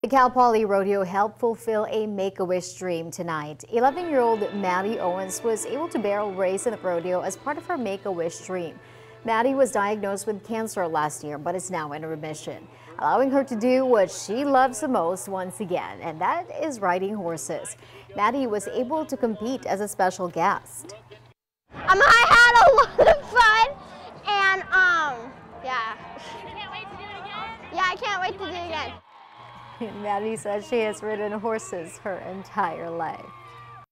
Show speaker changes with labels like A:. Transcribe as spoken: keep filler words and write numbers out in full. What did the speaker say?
A: The Cal Poly Rodeo helped fulfill a Make-A-Wish dream tonight. eleven-year-old Maddie Owens was able to barrel race in the rodeo as part of her Make-A-Wish dream. Maddie was diagnosed with cancer last year but is now in remission, allowing her to do what she loves the most once again, and that is riding horses. Maddie was able to compete as a special guest.
B: Um, I had a lot of fun, and um, yeah.
C: You can't wait to do it again?
B: Yeah, I can't wait to do it again.
A: Maddie says she has ridden horses her entire life.